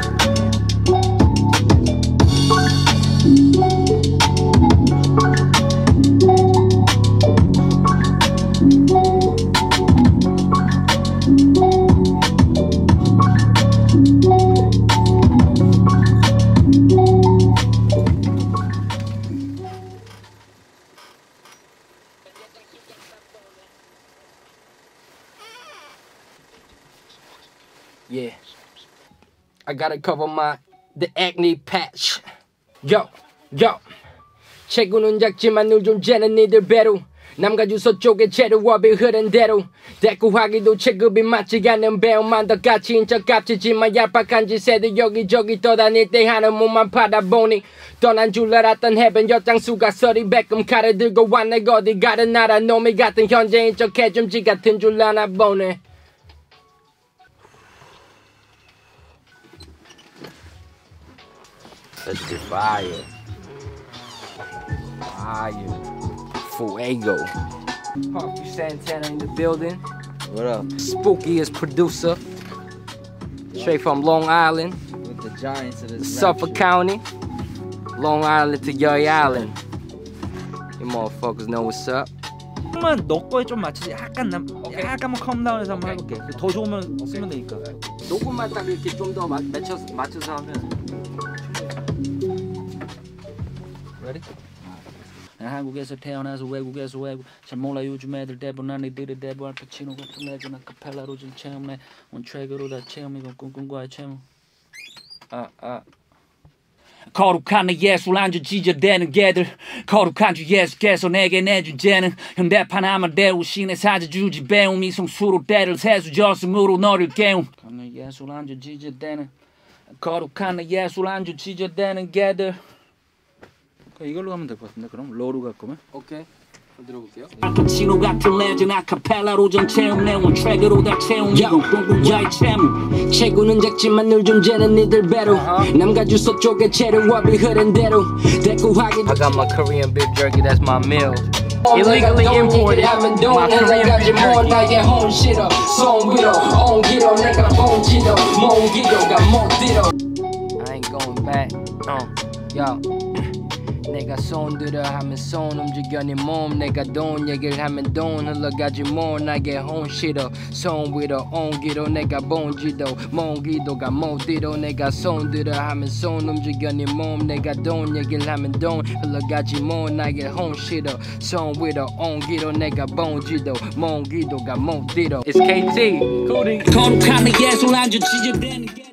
Yeah, I gotta cover the acne patch. Yo, 체구는 작지만 늘 존재는 니들 배로 남과 주소 쪽에 재료업이 흐른 대로 대꾸하기도 체급이 맞지 않는 배우만 더 가치인 척 값지지만 얄팍한 짓에도 여기저기 떠다닐 때 하는 몸만 받아보니 떠난 줄 알았던 해변 엿장수가 서리 베끔 칼을 들고 왔네 어디 가든 나라 놈이 같은 현재인 척 해줌지 같은 줄 아나 보네. Let's get fire. Fire. Fuego. Puffy, Santana in the building. What up? Spookiest producer. Straight from Long Island. With the giants of this Suffolk County. Long Island to Yoy Island. You motherfuckers know what's up. 조금만 너 거에 좀 맞춰서 약간만 컴다운해서 한번 해볼게. 더 좋으면 쓰면 되니까. 녹음만 딱 이렇게 좀 더 맞춰서 하면. Ready? 한국에서 태어나서 외국에서 외국 잘 몰라 요즘 애들 대부분 난 이들의 대부 알파치노 같은 애들 아카펠라로 좀 체험해 온 트랙으로 다 체험 이건 꿈꿈과의 체험 거룩한 내 예술 안주 지저대는 개들 거룩한 주 예수께서 내게 내준 죄는 현대판 아마대우 신의 사자주지 배움 이성수로 때를 세수 저승으로 너를 깨움 내 예술 안주 지저대는 거룩한 내 예술 안주 지저대는 개들 이걸로 가면 될 것 같은데 그럼 로로 갈 거면? 오케이. 들어볼게요. 알파치노 같은 레전 아카펠라로 전 체험 내온 트랙으로 다 채움 이건 꿈꿈과의 체험 체구는 작지만 늘 존재는 니들 배로 남과 주소 쪽에 재료업이 흐른 대로 대꾸하기 I got my Korean beef jerky, that's my meal. Illegally imported my Korean beef jerky. 나의 혼시러 손위로 옮기러 내가 본지도 몽기도가 못디러 I ain't going back. Yo. 내가 손들어 하면 손 움직여 네 몸 내가 돈 얘기를 하면 돈 흘러가지 뭐 나의 혼시러 손 위로 옮기러 내가 본지도 몽기도가 못디러 내가 손들어 하면 손 움직여 네 몸 내가 돈 얘기를 하면 돈 흘러가지 뭐 나의 혼시러 손 위로 옮기러 내가 본지도 몽기도가 못디러 It's KT 거룩한 예술 안주 지저대는